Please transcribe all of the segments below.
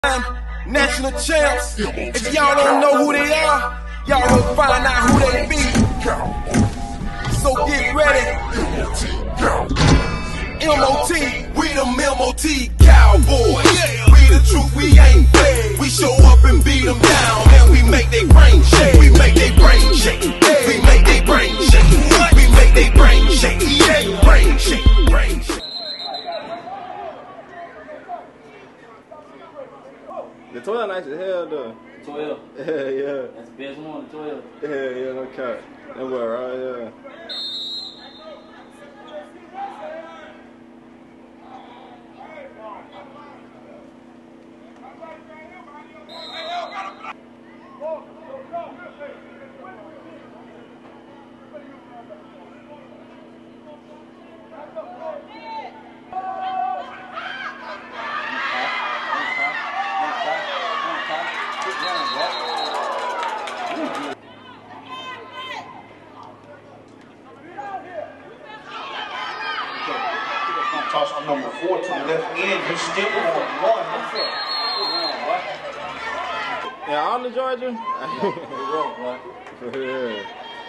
National champs. If y'all don't know who they are, y'all gonna find out who they be. So get ready. MOT, we them MOT cowboys. We the truth, we ain't fake. We show up and beat them down, and we make they brain shake. We make they brain shake. We make they brain shake. We make they brain shake. Brain shake. Brain shake. The 12 nice as hell though. 12? Yeah. That's the best one, the 12. Yeah, no cap. That boy right here. Toss on number 4 to the left end. He's still on 1. Yeah, on the Georgia. Yeah.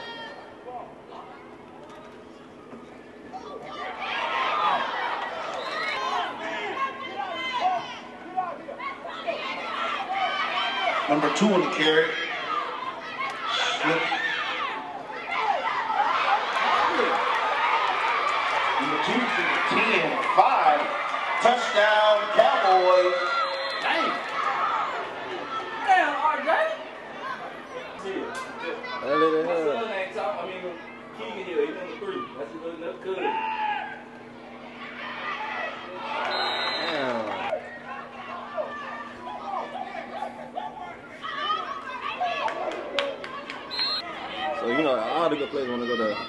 Number 2 on the carry. Slip. Number 2 to the 10-5. Touchdown, Cowboys. Damn, RJ. That little My hell. son ain't talking. I mean, Keegan here, he's number 3. That's good. Damn. So you know all the good players want to go there.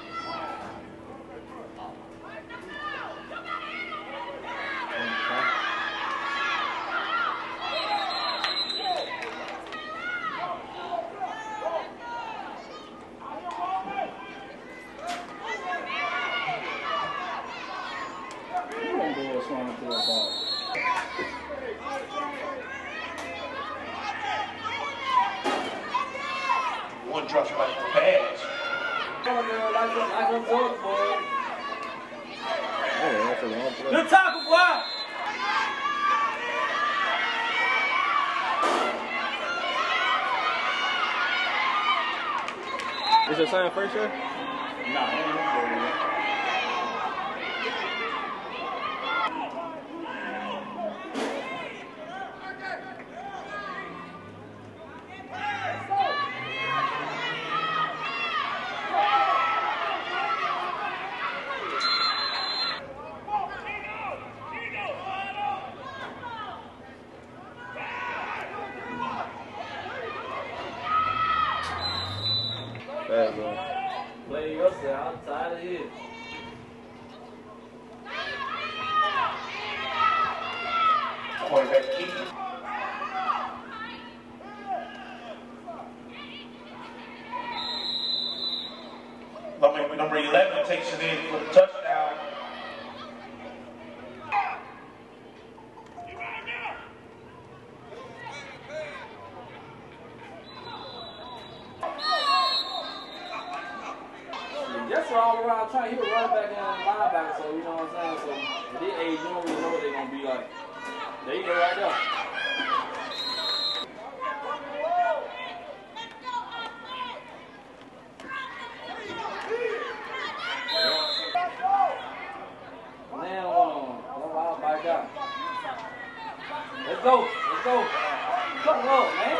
One drops back to pass. Oh, that's a long play. Good tackle, boy. Is your son first year? Nah, he ain't no Bad, bro. play yourself outside of here. Quarterback Keegan. Number 11 takes it in for the touchdown. Just all around trying. He was running back and linebacker, so you know what I'm saying? So at this age, you don't really know what they're going to be like. There you go, right there. Now, I'll back out. Let's go. Come on, man.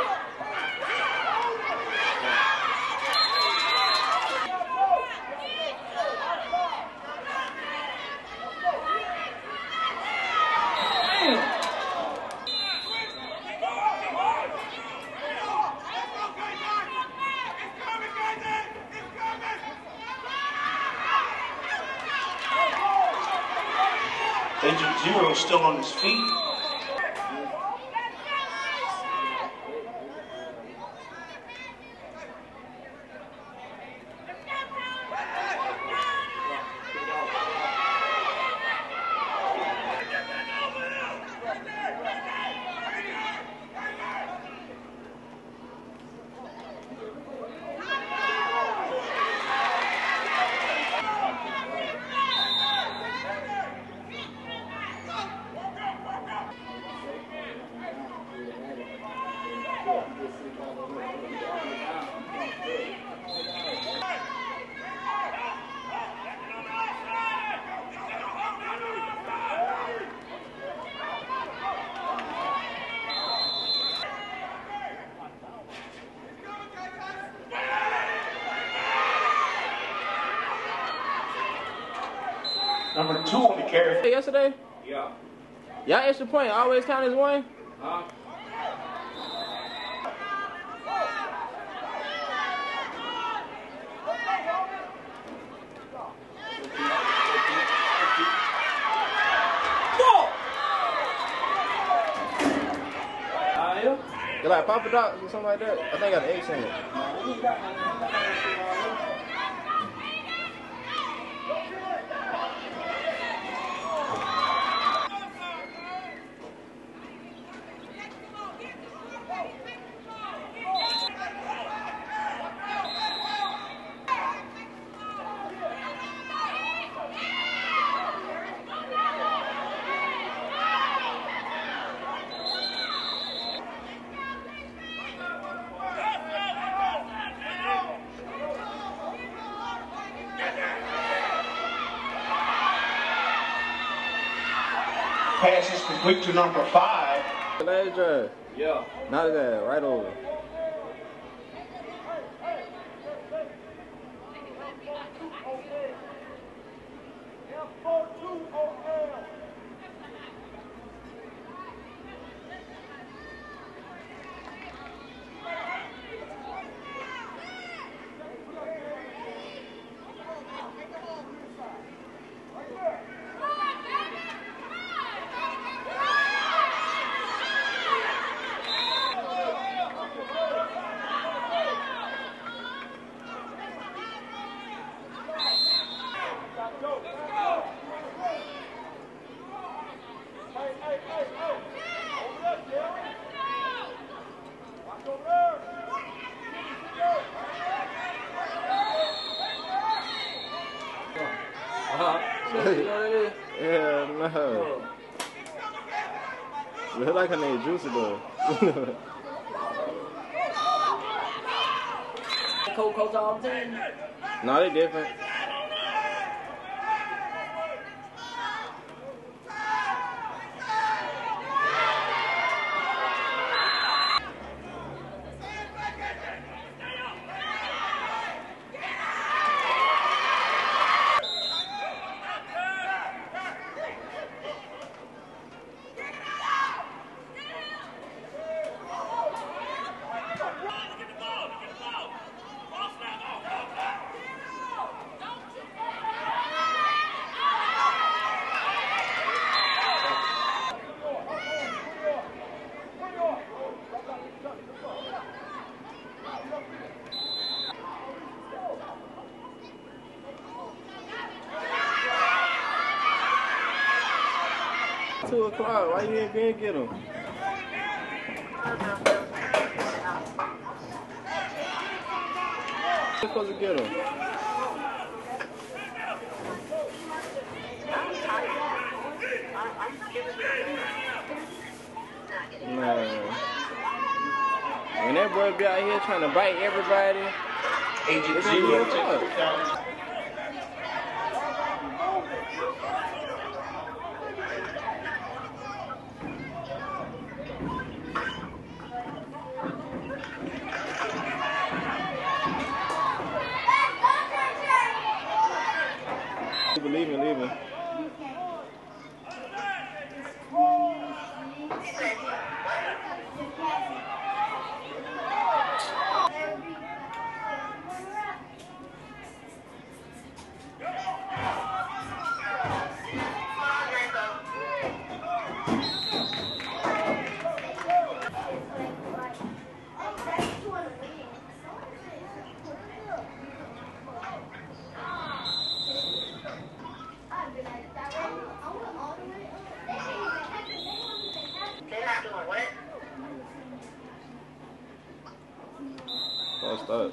Agent Zero is still on his feet. number 2 on the carry. Yesterday? Yeah. Y'all extra point always count as one? Huh? They're like Papa Docs or something like that. I think I got an X in it. Pass is complete to number 5. The last drive. Yeah. Not that, right over. Yeah, no. Look like her name Juicy though. Coach all the team. No, they different. $2 o'clock. Why you ain't been get them? You're supposed to get them. Man. When that boy be out here trying to bite everybody, Agent it's gonna be Zero. a fuck. Leaving. What's up?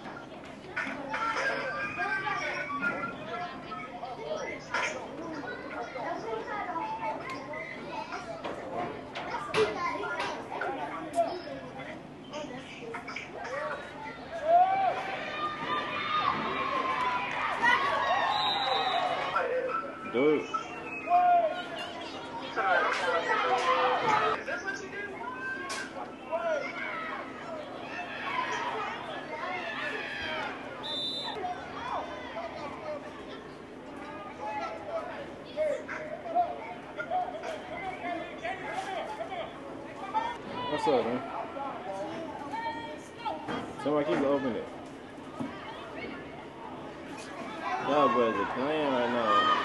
Dude. What's up, man? Somebody keep open it. Y'all boys are playing right now.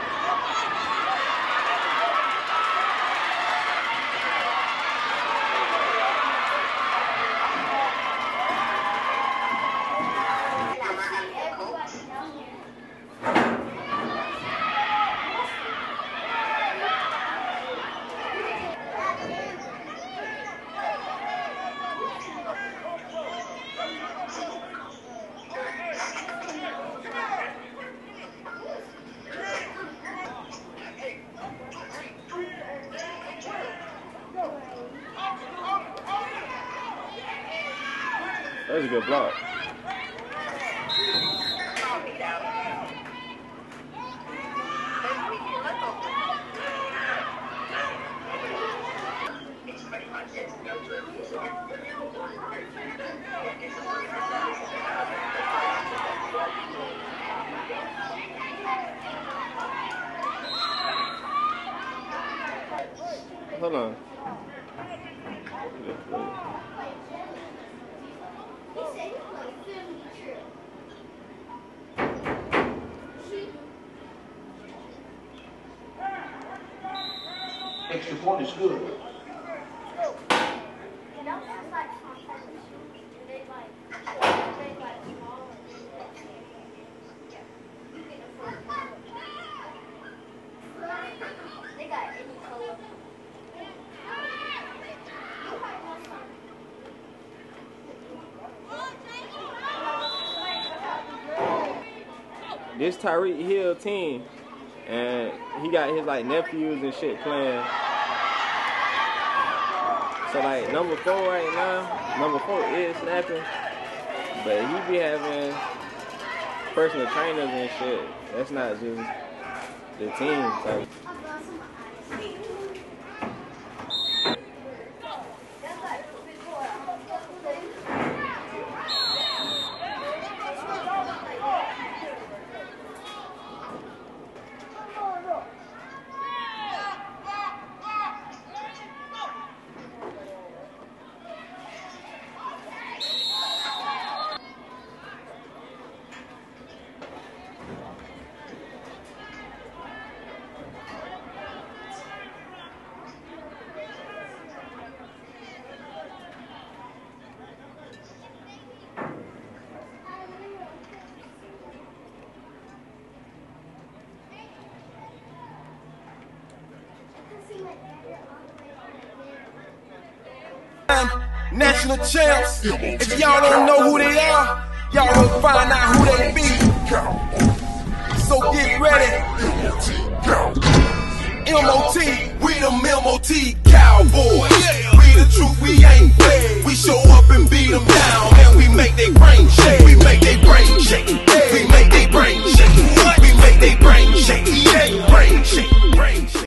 That was a good block. Hold on. Extra point is good. This Tyreek Hill team, and he got his like nephews and shit playing. So like number 4 right now, number 4 is snapping, but he be having personal trainers and shit. That's not just the team type. National champs. If y'all don't know who they are, y'all gonna find out who they be. So get ready. MOT, we them MOT Cowboys. We the truth, we ain't bad.